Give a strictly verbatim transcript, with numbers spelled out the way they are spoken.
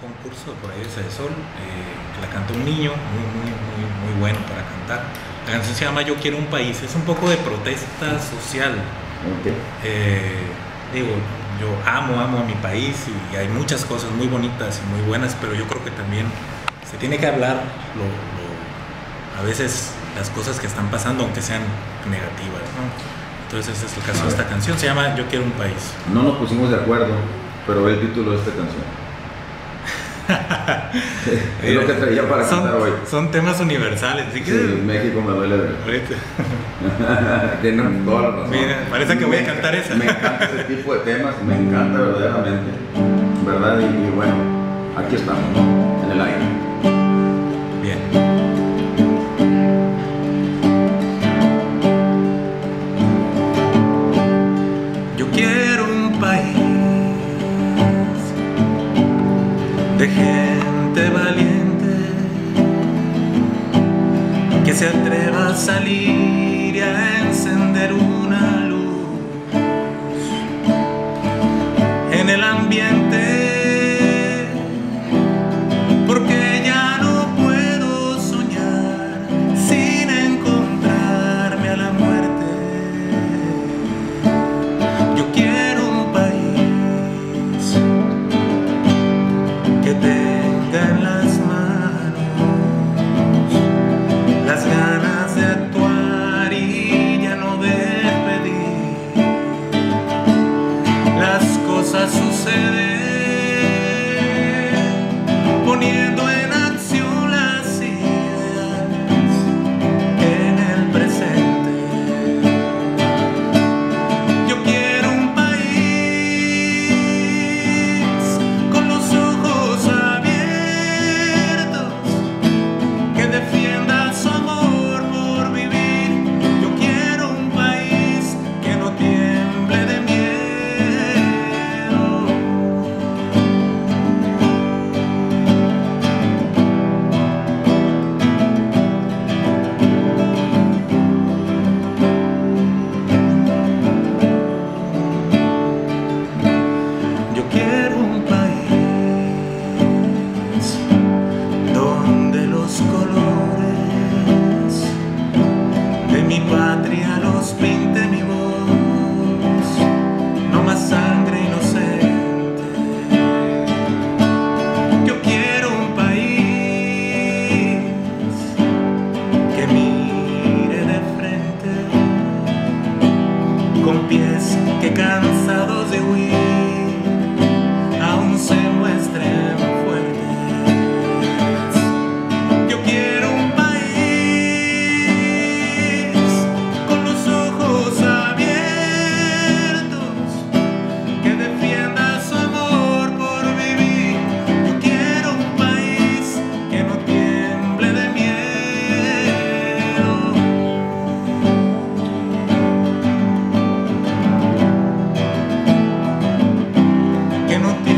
concurso por ahí de Sede Sol, eh, que la cantó un niño muy, muy, muy, muy bueno para cantar. La canción se llama Yo quiero un país, es un poco de protesta social. Okay. Eh, digo, yo amo, amo a mi país y hay muchas cosas muy bonitas y muy buenas, pero yo creo que también se tiene que hablar lo, lo, a veces las cosas que están pasando, aunque sean negativas, ¿no? Entonces ese es el caso de esta canción, se llama Yo quiero un país. No nos pusimos de acuerdo, pero ve el título de esta canción. Es lo que traía para son, cantar hoy. Son temas universales. ¿Sí? Sí, México me duele ver. Tienen toda la razón. Mira, parece que voy a cantar esa. Me encanta ese tipo de temas, me encanta verdaderamente. ¿Verdad? Y, y bueno, aquí estamos, ¿no? En el aire. Bien. De gente valiente que se atreva a salir y a encender una luz en el ambiente, porque ya no puedo soñar sin encontrarme a la muerte. Yo quiero un país que tenga en las manos las ganas de actuar y ya no de pedir. Las cosas suceden poniendo en acción las ideas en el presente. Yo quiero un país con los ojos abiertos que defienda su amor por vivir. Yo quiero un país que no tiemble de miedo. Yo quiero un país donde los colores de mi patria los pinte mi voz, no más sangre inocente. Yo quiero un país que mire de frente, con pies que cansados de huir aún se muestren fuertes. Yo quiero un país con los ojos abiertos que defienda su amor por vivir. Yo quiero un país que no tiemble de miedo. Que no tiemble